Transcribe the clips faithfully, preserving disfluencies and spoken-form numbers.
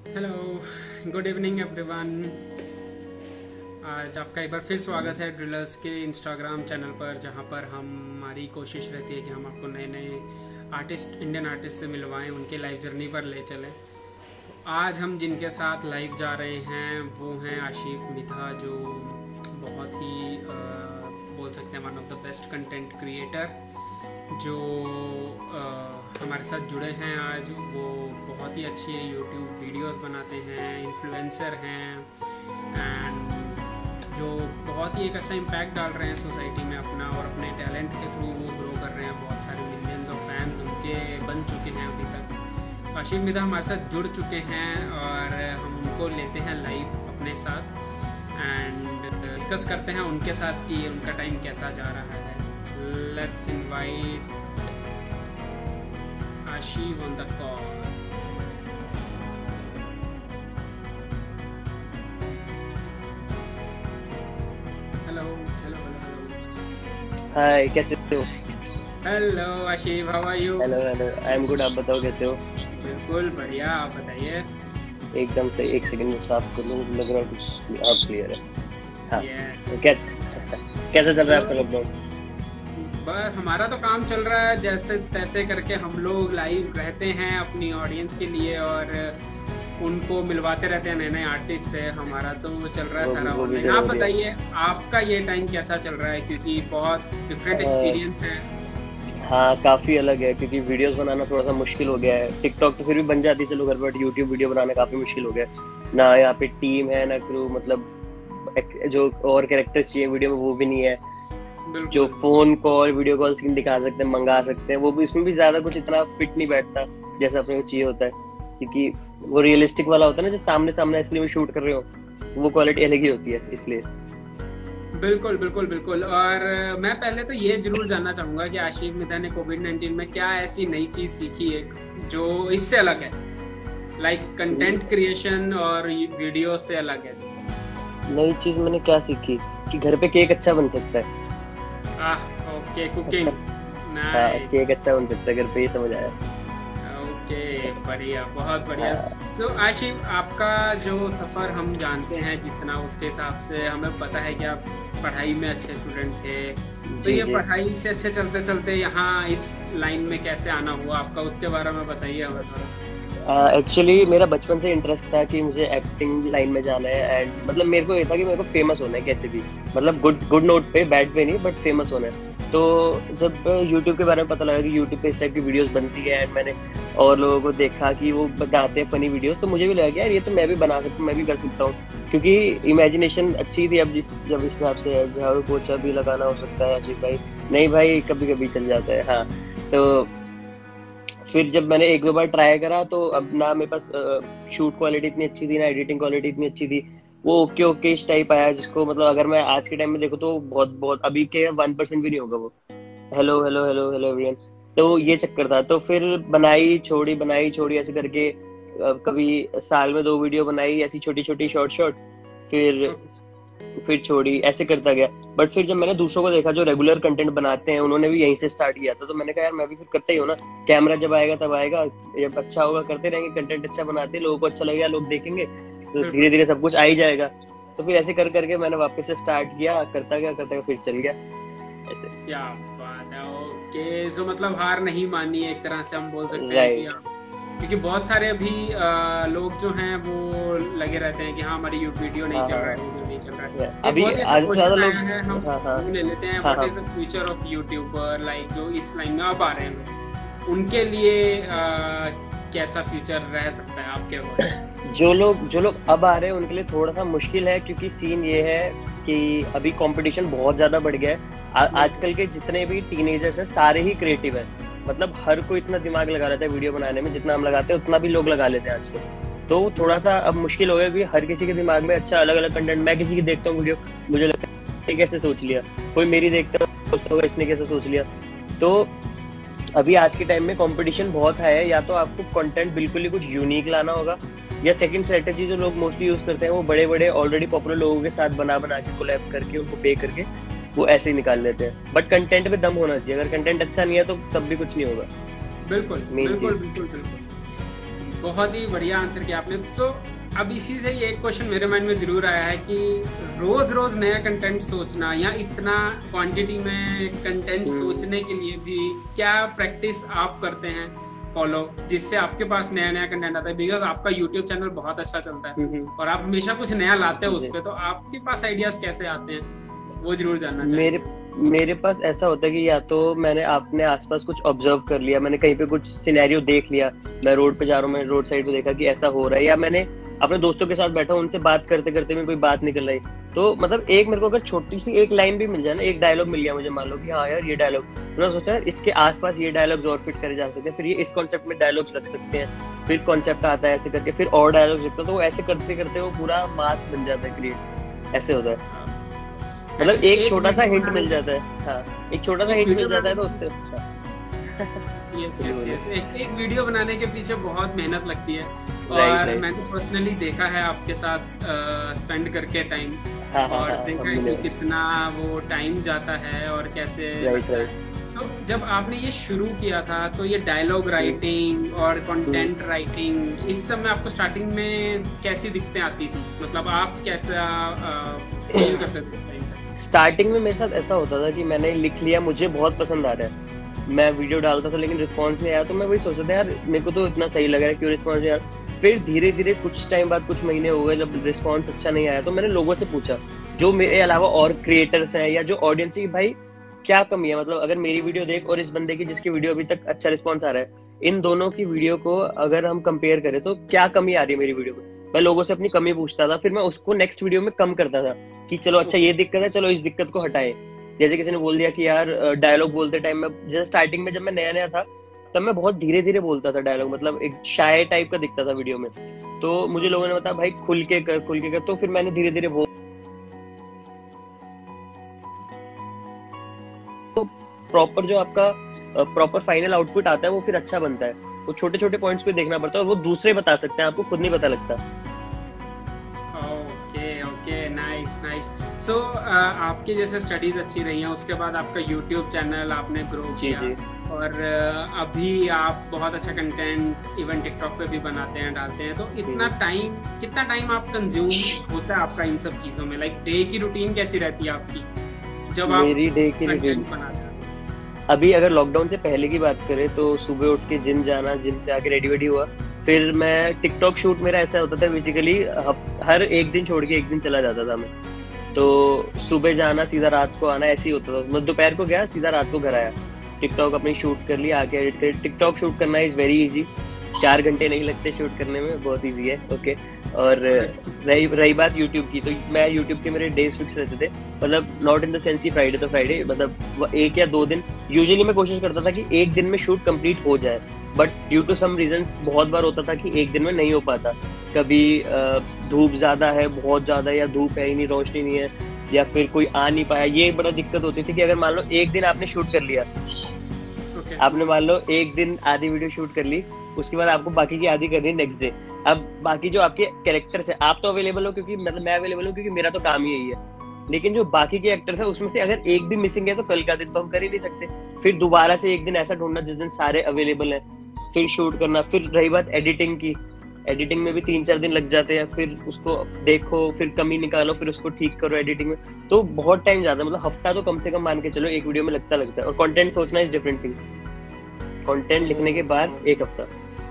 Hello, good evening everyone. आज आपका एक बार फिर स्वागत है ड्रिलर्स के इंस्टाग्राम चैनल पर, जहां पर हम हमारी कोशिश रहती है कि हम आपको नए नए आर्टिस्ट, इंडियन आर्टिस्ट से मिलवाएं, उनके लाइफ जर्नी पर ले चलें। तो आज हम जिनके साथ लाइव जा रहे हैं वो हैं आशिफ मिधा, जो बहुत ही आ, बोल सकते हैं one of the best content creator जो आ, हमारे साथ जुड़े हैं आज। वो बहुत ही अच्छी यूट्यूब वीडियोस बनाते हैं, इन्फ्लुएंसर हैं एंड जो बहुत ही एक अच्छा इम्पैक्ट डाल रहे हैं सोसाइटी में अपना, और अपने टैलेंट के थ्रू वो ग्रो कर रहे हैं। बहुत सारे मिलियंस ऑफ फैंस उनके बन चुके हैं अभी तक। आशिफ मिधा हमारे साथ जुड़ चुके हैं और हम उनको लेते हैं लाइव अपने साथ एंड डिस्कस करते हैं उनके साथ कि उनका टाइम कैसा जा रहा है। Let's invite Ashiv on the call. Hello, hello, hello, hello. हाय, कैसे हो? Hello Ashiv, how are you? Hello hello, I am good. आप बताओ कैसे हो? बिल्कुल बढ़िया, आप बताइए। एकदम सही। एक सेकंड में साफ कर लूँ, लग रहा है कुछ आप क्लियर है। हाँ, Yes. कैसे कैसा चल रहा है आपका लॉकडाउन? बस हमारा तो काम चल रहा है जैसे तैसे करके। हम लोग लाइव रहते हैं अपनी ऑडियंस के लिए और उनको मिलवाते रहते हैं नए नए आर्टिस्ट से। हमारा तो चल रहा है वो सारा भी- वो भी ऑनलाइन। आप जरूरी है। बताइए आपका ये टाइम कैसा चल रहा है, क्योंकि बहुत डिफरेंट एक्सपीरियंस है। हाँ, काफी अलग है क्योंकि वीडियोस बनाना थोड़ा सा मुश्किल हो गया है। टिकटॉक तो फिर भी बन जाती है, चलो घर पर। यूट्यूब वीडियो बनाना काफी मुश्किल हो गया है। ना यहाँ पे टीम है ना क्रू, मतलब एक- जो और कैरेक्टर्स चाहिए वीडियो में वो भी नहीं है। जो phone call video call screen दिखा सकते हैं, मंगा सकते हैं, वो भी इसमें भी ज्यादा कुछ इतना फिट नहीं बैठता जैसा अपने को चाहिए होता है। क्योंकि वो रियलिस्टिक वाला होता है ना, जब सामने सामने इसलिए में शूट कर रहे हो, वो क्वालिटी अलग ही होती है। इसलिए बिल्कुल बिल्कुल बिल्कुल। और मैं पहले तो ये जरूर जानना चाहूंगा कि आशिफ मिधा ने कोविड नाइन्टीन में क्या ऐसी नई चीज सीखी है जो इससे अलग है, लाइक कंटेंट क्रिएशन और वीडियो से अलग है। नई चीज मैंने क्या सीखी कि घर पे केक अच्छा बन सकता है। आह, ओके, कुकिंग हाँ, नाइस। केक अच्छा बन सकता है घर पे, ये समझ आया। ओके, बढ़िया, बहुत बढ़िया। हाँ, सो आशिफ, आपका जो सफ़र हम जानते हैं जितना, उसके हिसाब से हमें पता है कि आप पढ़ाई में अच्छे स्टूडेंट थे। तो जी ये जी। पढ़ाई से अच्छे चलते चलते यहाँ इस लाइन में कैसे आना हुआ आपका, उसके बारे में बताइए हमें थोड़ा। एक्चुअली uh, मेरा बचपन से इंटरेस्ट था कि मुझे एक्टिंग लाइन में जाना है। एंड मतलब मेरे को ये था कि मेरे को फेमस होना है कैसे भी, मतलब गुड गुड नोट पे, बैड पे नहीं, बट फेमस होना है। तो जब यूट्यूब के बारे में पता लगा कि यूट्यूब पे इस टाइप की वीडियोस बनती है, एंड मैंने और लोगों को देखा कि वो बनाते हैं फनी वीडियोस, तो मुझे भी लगा कि यार ये तो मैं भी बना सकता हूँ, मैं भी कर सकता हूँ। क्योंकि इमेजिनेशन अच्छी थी। अब जिस जब इस हिसाब से झाड़ू पोछा भी लगाना हो सकता है अजीब भाई, नहीं भाई कभी कभी चल जाता है। हाँ, तो फिर जब मैंने एक दो बार ट्राई करा तो अब ना मेरे पास शूट क्वालिटी इतनी अच्छी थी, ना एडिटिंग क्वालिटी इतनी अच्छी थी। वो ओके ओके इस टाइप आया जिसको मतलब अगर मैं आज के टाइम में देखूँ तो बहुत बहुत अभी के वन परसेंट भी नहीं होगा वो। Hello hello hello hello everyone. तो ये चक्कर था। तो फिर बनाई छोड़ी बनाई छोड़ी ऐसे करके अ, कभी साल में दो वीडियो बनाई, ऐसी छोटी छोटी शॉर्ट शॉर्ट। फिर फिर छोड़ी, ऐसे करता गया। बट फिर जब मैंने दूसरों को देखा जो रेगुलर कंटेंट बनाते हैं, उन्होंने भी यहीं से स्टार्ट किया था, तो मैंने कहा यार मैं भी फिर करता ही हूँ ना। कैमरा जब आएगा तब आएगा, जब अच्छा होगा करते रहेंगे, कंटेंट अच्छा बनाते, लोगों को अच्छा लगेगा, लोग देखेंगे, तो धीरे धीरे सब कुछ आ ही जाएगा। तो फिर ऐसे कर करके मैंने वापस से स्टार्ट किया, करता गया करता गया, फिर चल गया ऐसे। क्या बात है। ओके, सो मतलब हार नहीं मानी एक तरह से हम बोल सकते हैं कि राइट। आप, क्योंकि बहुत सारे अभी आ, लोग जो हैं वो लगे रहते हैं कि हाँ हमारी वीडियो नहीं हाँ चल रहा है, हाँ। वीडियो नहीं चल रहा है। एक अभी बहुत ही ऐसा आज से ज्यादा क्वेश्चन लोग, आया है, हम हाँ हाँ वो ले लेते हैं, हाँ व्हाट हाँ। Is the future of YouTuber, like जो इस लाइन में अब आ रहे हैं लोग, उनके लिए आ, कैसा फ्यूचर रह सकता है आपके अकॉर्डिंग? जो लोग जो लोग अब आ रहे हैं उनके लिए थोड़ा सा मुश्किल है, क्योंकि सीन ये है कि अभी कंपटीशन बहुत ज्यादा बढ़ गया है। आ, आजकल के जितने भी टीनेजर्स हैं सारे ही क्रिएटिव हैं। मतलब हर कोई इतना दिमाग लगा रहता है वीडियो बनाने में, जितना हम लगाते हैं उतना भी लोग लगा लेते हैं आजकल। तो थोड़ा सा अब मुश्किल हो गया कि हर किसी के दिमाग में अच्छा अलग अलग कंटेंट। मैं किसी की देखता हूँ वीडियो, मुझे लगता है ये कैसे सोच लिया, कोई मेरी देखता है इसने कैसे सोच लिया। तो अभी आज के टाइम में कंपटीशन बहुत है। या तो आपको कंटेंट बिल्कुल ही कुछ यूनिक लाना होगा, या सेकंड स्ट्रेटेजी जो लोग मोस्टली यूज करते हैं वो बड़े बड़े ऑलरेडी पॉपुलर लोगों के साथ बना बना के कोलैब करके उनको पे करके वो ऐसे ही निकाल लेते हैं। बट कंटेंट पे दम होना चाहिए। अगर कंटेंट अच्छा नहीं है तो तब भी कुछ नहीं होगा। बिल्कुल मेन बिल्कुल चीज। बिल्कुल बिल्कुल। बहुत ही बढ़िया आंसर किया आपने। सो so, अब इसी से ही एक क्वेश्चन मेरे माइंड में जरूर आया है कि रोज रोज नया कंटेंट सोचना या इतना क्वांटिटी में कंटेंट सोचने के लिए भी क्या प्रैक्टिस आप करते हैं फॉलो, जिससे आपके पास नया नया कंटेंट आता है? बिकॉज आपका यूट्यूब चैनल बहुत अच्छा चलता है और आप हमेशा कुछ नया लाते हो उस पर, तो आपके पास आइडियाज कैसे आते हैं वो जरूर जानना चाहिए। मेरे मेरे पास ऐसा होता है कि या तो मैंने अपने आसपास कुछ ऑब्जर्व कर लिया, मैंने कहीं पे कुछ सिनेरियो देख लिया, मैं रोड पे जा रहा हूँ, मैंने रोड साइड पे देखा कि ऐसा हो रहा है, या मैंने अपने दोस्तों के साथ बैठा उनसे बात करते करते में कोई बात निकल रही, तो मतलब एक मेरे को अगर छोटी सी एक लाइन भी मिल जाए ना, एक डायलॉग मिल गया मुझे, मान लो कि हाँ यार ये डायलॉग, तो मैं सोचा यार इसके आसपास ये डायलॉग्स और फिट करे जा सकते हैं, फिर ये इस कॉन्सेप्ट में डायलॉग्स रख सकते हैं, फिर कॉन्सेप्ट आता है ऐसे करके, फिर और डायलॉग्स लिखते तो वो ऐसे करते करते वो पूरा मास बन जाता है क्रिएट, ऐसे होता है। मतलब एक छोटा सा हिंट मिल जाता है, हाँ एक छोटा सा हिंट मिल जाता है तो उससे यस यस यस एक एक वीडियो बनाने के पीछे बहुत मेहनत लगती है और right, right. मैंने पर्सनली देखा है आपके साथ स्पेंड करके टाइम, हाँ, और हाँ, देखा है कि कितना वो टाइम जाता है और कैसे right, right. सो so, जब आपने ये शुरू किया था तो ये डायलॉग राइटिंग और कंटेंट राइटिंग इस सब में आपको स्टार्टिंग में कैसी दिक्कतें आती थी, मतलब आप कैसा फील करते थे? स्टार्टिंग में मेरे साथ ऐसा होता था कि मैंने लिख लिया, मुझे बहुत पसंद आ रहा है, मैं वीडियो डालता था लेकिन रिस्पांस नहीं आया, तो मैं वही सोचता था यार मेरे को तो इतना सही लग रहा है, क्यों रिस्पांस नहीं आया। फिर धीरे धीरे कुछ टाइम बाद, कुछ महीने हो गए, जब रिस्पांस अच्छा नहीं आया तो मैंने लोगों से पूछा जो मेरे अलावा और क्रिएटर्स हैं या जो ऑडियंस है, भाई क्या कमी है, मतलब अगर मेरी वीडियो देख और इस बंदे की जिसकी वीडियो अभी तक अच्छा रिस्पॉन्स आ रहा है, इन दोनों की वीडियो को अगर हम कंपेयर करें तो क्या कमी आ रही है मेरी वीडियो में। मैं लोगों से अपनी कमी पूछता था, फिर मैं उसको नेक्स्ट वीडियो में कम करता था कि चलो अच्छा ये दिक्कत है, चलो इस दिक्कत को हटाएं। जैसे किसी ने बोल दिया कि यार डायलॉग बोलते टाइम में, जैसे स्टार्टिंग में जब मैं नया नया था तब मैं बहुत धीरे धीरे बोलता था डायलॉग, मतलब एक शाय टाइप का दिखता था वीडियो में, तो मुझे लोगों ने बताया भाई खुल के कर खुल के कर, तो फिर मैंने धीरे धीरे वो प्रॉपर जो आपका प्रॉपर फाइनल आउटपुट आता है वो फिर अच्छा बनता है। वो छोटे छोटे पॉइंट्स पे देखना पड़ता है और वो दूसरे बता सकते हैं, आपको खुद नहीं पता लगता। Okay okay nice nice. So आपकी जैसे स्टडीज अच्छी रही हैं, उसके बाद आपका यूट्यूब चैनल आपने ग्रो किया और uh, अभी आप बहुत अच्छा कंटेंट इवन टिकटॉक पे भी बनाते हैं, डालते हैं, तो इतना टाइम कितना टाइम आप कंज्यूम होता है आपका इन सब चीजों में? लाइक डे की रूटीन कैसी रहती है आपकी जब आप मेरी डे की रूटीन बनाते हैं? अभी अगर लॉकडाउन से पहले की बात करें तो सुबह उठ के जिम जाना, जिम से आके रेडी वेडी हुआ, फिर मैं टिकटॉक शूट, मेरा ऐसा होता था बेसिकली हर एक दिन छोड़ के एक दिन चला जाता था मैं, तो सुबह जाना सीधा रात को आना, ऐसे ही होता था। मैं दोपहर को गया सीधा रात को घर आया, टिकटॉक अपनी शूट कर लिया, आके एडिट कर। टिकटॉक शूट करना इज वेरी इजी, चार घंटे नहीं लगते शूट करने में, बहुत इजी है। ओके, और रही रही बात यूट्यूब की, तो मैं यूट्यूब के मेरे डेज फिक्स रहते थे, मतलब नॉट इन द सेंस की फ्राइडे तो फ्राइडे, मतलब एक या दो दिन यूजुअली मैं कोशिश करता था कि एक दिन में शूट कंप्लीट हो जाए, but due to some reasons बहुत बार होता था कि एक दिन में नहीं हो पाता। कभी धूप ज्यादा है, बहुत ज्यादा, या धूप है ही नहीं, रोशनी नहीं है, या फिर कोई आ नहीं पाया, ये बड़ा दिक्कत होती थी कि अगर मान लो एक दिन आपने शूट कर लिया, okay. आपने मान लो एक दिन आधी वीडियो शूट कर ली, उसके बाद आपको बाकी की आधी करनी है नेक्स्ट डे। अब बाकी जो आपके कैरेक्टर्स है, आप तो अवेलेबल हो क्योंकि मतलब मैं अवेलेबल हूँ क्योंकि मेरा तो काम ही यही है, लेकिन जो बाकी के एक्टर्स है उसमें से अगर एक भी मिसिंग है तो कल का दिन तो हम कर ही नहीं सकते। फिर दोबारा से एक दिन ऐसा ढूंढना जिस दिन सारे अवेलेबल हैं, फिर शूट करना। फिर रही बात एडिटिंग की, एडिटिंग में भी तीन चार दिन लग जाते हैं, फिर उसको देखो, फिर कमी निकालो, फिर उसको ठीक करो एडिटिंग में, तो बहुत टाइम जाता है। मतलब हफ्ता तो कम से कम मान के चलो एक वीडियो में लगता लगता है। और कंटेंट सोचना इज डिफरेंट थिंग, कंटेंट लिखने के बाद एक हफ्ता।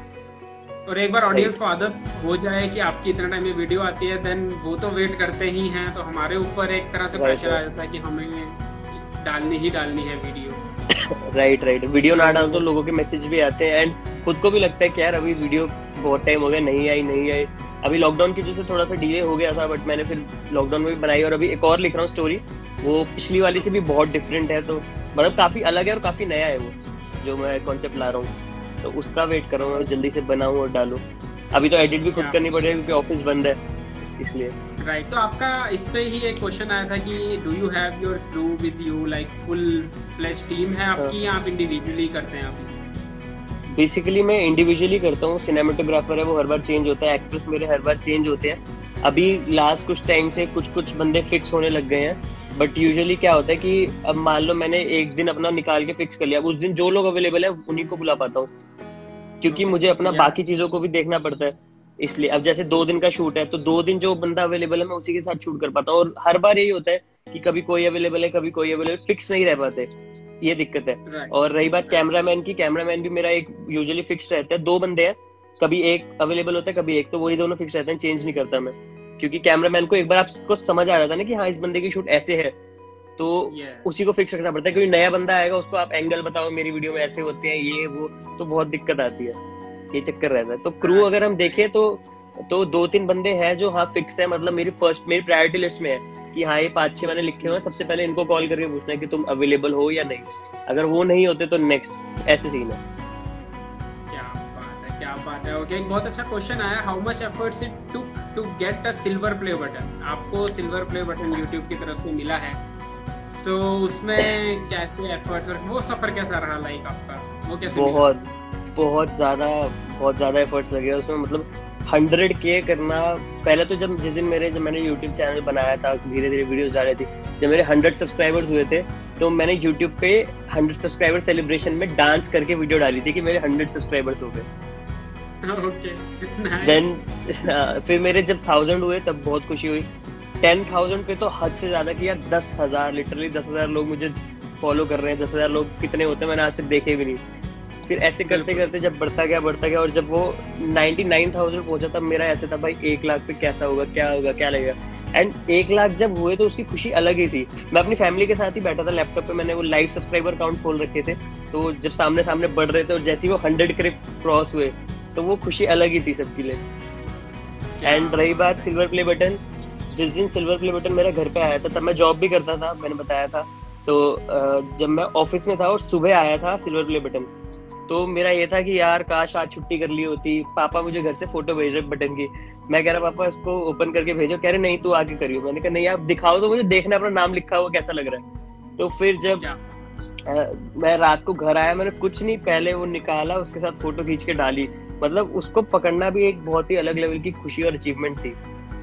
और एक बार ऑडियंस को आदत हो जाए कि आपकी इतना टाइम में वीडियो आती है, देन वो तो वेट करते ही हैं, तो हमारे ऊपर एक तरह से प्रेशर आ जाता है कि हमें डालनी ही डालनी है वीडियो। राइट राइट वीडियो ना डालो तो लोगों के मैसेज भी आते हैं, एंड खुद को भी लगता है कि यार अभी वीडियो बहुत टाइम हो गया, नहीं आई नहीं आई। अभी लॉकडाउन की वजह से थोड़ा सा डिले हो गया था, बट मैंने फिर लॉकडाउन में भी बनाई, और अभी एक और लिख रहा हूँ स्टोरी, वो पिछली वाली से भी बहुत डिफरेंट है, तो मतलब काफी अलग है और काफी नया है वो जो मैं कॉन्सेप्ट ला रहा हूँ, तो उसका वेट कर रहा हूँ जल्दी से बनाऊं और डालूं। अभी तो एडिट भी खुद करनी पड़ेगी क्योंकि ऑफिस बंद है, इसलिए। Right right. तो आपका इस पे ही एक क्वेश्चन आया था कि do you have your crew with you, like full flash team है आपकी, या आप इंडिविजुअली करते हैं अभी? बेसिकली मैं इंडिविजुअली करता हूँ, सिनेमेटोग्राफर है वो हर बार चेंज होता है, एक्ट्रेस मेरे हर बार चेंज होते हैं। अभी लास्ट कुछ टाइम से कुछ कुछ बंदे फिक्स होने लग गए हैं, बट यूजुअली क्या होता है कि अब मान लो मैंने एक दिन अपना निकाल के फिक्स कर लिया, उस दिन जो लोग अवेलेबल है उन्हीं को बुला पाता हूँ। क्योंकि मुझे अपना या बाकी चीजों को भी देखना पड़ता है। इसलिए अब जैसे दो दिन का शूट है तो दो दिन जो बंदा अवेलेबल है मैं उसी के साथ शूट कर पाता हूँ, और हर बार यही होता है कि कभी कोई अवेलेबल है कभी कोई अवेलेबल, फिक्स नहीं रह पाते, ये दिक्कत है। राइट और रही बात राइट कैमरामैन की, कैमरामैन भी मेरा एक यूजुअली फिक्स रहता है, दो बंदे हैं, कभी एक अवेलेबल होता है कभी एक, तो वही दोनों फिक्स रहते हैं, चेंज नहीं करता मैं। क्योंकि कैमरामैन को एक बार आपको समझ आ जाता है ना कि हाँ इस बंदे की शूट ऐसे है, तो यस उसी को फिक्स रखना पड़ता है। क्योंकि नया बंदा आएगा उसको आप एंगल बताओ मेरी वीडियो में ऐसे होते हैं ये वो, तो बहुत दिक्कत आती है, ये चक्कर रहता है। तो क्रू राइट अगर हम देखें तो तो दो तीन बंदे हैं जो हाँ फिक्स है, मतलब मेरी फर्स्ट मेरी प्रायोरिटी लिस्ट में है कि हाँ ये पांच छह मैंने लिखे हुए हैं, सबसे पहले इनको कॉल करके पूछना है कि तुम अवेलेबल हो या नहीं, अगर वो नहीं होते तो नेक्स्ट, ऐसे सीन है। क्या बात है क्या बात है। ओके, एक बहुत अच्छा क्वेश्चन आया, how much efforts it took to get a silver play button. आपको सिल्वर प्ले बटन यूट्यूब की तरफ से मिला है, सो so, उसमें कैसे एफर्ट्स और वो सफर कैसा रहा लाइक आपका, वो कैसे मिला? बहुत बहुत ज्यादा बहुत ज्यादा एफर्ट्स लगे उसमें, मतलब हंड्रेड के करना। पहले तो जब जिस दिन मेरे जब मैंने यूट्यूब चैनल बनाया था, धीरे धीरे वीडियोस डाली थी, जब मेरे हंड्रेड सब्सक्राइबर्स हुए थे तो मैंने यूट्यूब पे हंड्रेड सब्सक्राइबर सेलिब्रेशन में डांस करके वीडियो डाली थी कि मेरे हंड्रेड सब्सक्राइबर्स हो गए। Okay then nice. फिर मेरे जब थाउजेंड हुए तब बहुत खुशी हुई। टेन थाउजेंड पे तो हद से ज्यादा किया, दस हजार लिटरली दस हजार लोग मुझे फॉलो कर रहे हैं। दस हजार लोग कितने होते हैं मैंने आज तक देखे भी नहीं। फिर ऐसे करते करते जब बढ़ता गया बढ़ता गया और जब वो नाइन्टी नाइन थाउजेंड पहुंचा तब मेरा ऐसे था भाई एक लाख पे कैसा होगा, क्या होगा, क्या लगेगा। एंड एक लाख जब हुए तो उसकी खुशी अलग ही थी। मैं अपनी फैमिली के साथ ही बैठा था लैपटॉप पे, मैंने वो लाइव सब्सक्राइबर काउंट खोल रखे थे, तो जब सामने सामने बढ़ रहे थे और जैसे ही वो हंड्रेड के क्रॉस हुए तो वो खुशी अलग ही थी सबके लिए। एंड रही बात सिल्वर प्ले बटन, जिस दिन सिल्वर प्ले बटन मेरा घर पे आया था तब मैं जॉब भी करता था, मैंने बताया था। तो जब मैं ऑफिस में था और सुबह आया था सिल्वर प्ले बटन, तो मेरा ये था कि यार काश आज छुट्टी कर ली होती। पापा मुझे घर से फोटो भेज रहे बटन की, मैं कह रहा पापा इसको ओपन करके भेजो, कह रहे नहीं तू आगे करियो। मैंने कहा नहीं आप दिखाओ तो मुझे देखना अपना नाम लिखा हुआ कैसा लग रहा है। तो फिर जब आ, मैं रात को घर आया, मैंने कुछ नहीं पहले वो निकाला, उसके साथ फोटो खींच के डाली। मतलब उसको पकड़ना भी एक बहुत ही अलग लेवल की खुशी और अचीवमेंट थी,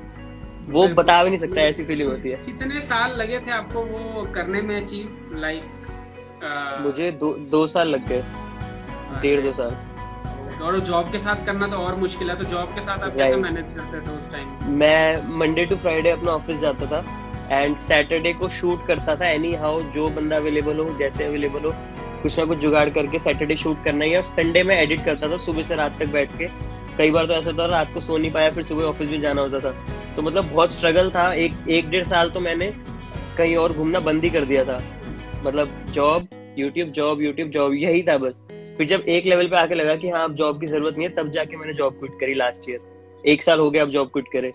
वो बता भी नहीं सकता, ऐसी फीलिंग होती है। कितने साल लगे थे आपको वो करने में अचीव लाइक? मुझे दो दो साल लग गए, डेढ़ दो साल। और जॉब के साथ करना तो और मुश्किल है, तो जॉब के साथ आप कैसे मैनेज करते थे उस टाइम? मैं मंडे टू फ्राइडे अपना ऑफिस जाता था एंड सैटरडे को शूट करता था। एनी हाउ जो बंदा अवेलेबल हो, जैसे अवेलेबल हो, कुछ ना कुछ जुगाड़ करके सैटरडे शूट करना ही। और संडे में एडिट करता था सुबह से रात तक बैठ के। कई बार तो ऐसा होता था रात को सो नहीं पाया, फिर सुबह ऑफिस भी जाना होता था। तो मतलब बहुत स्ट्रगल था। एक एक डेढ़ साल तो मैंने कहीं और घूमना बंद ही कर दिया था, मतलब job YouTube job YouTube job यही था बस। फिर जब एक लेवल पे आके लगा कि हाँ अब जॉब की जरूरत नहीं है, तब जाके मैंने जॉब क्विट करी लास्ट ईयर। एक साल हो गया अब जॉब क्विट करे।